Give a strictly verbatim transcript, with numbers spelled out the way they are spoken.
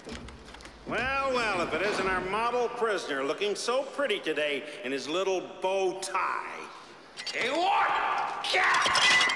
Well, well, if it isn't our model prisoner looking so pretty today in his little bow tie. Hey, Warden! Cat!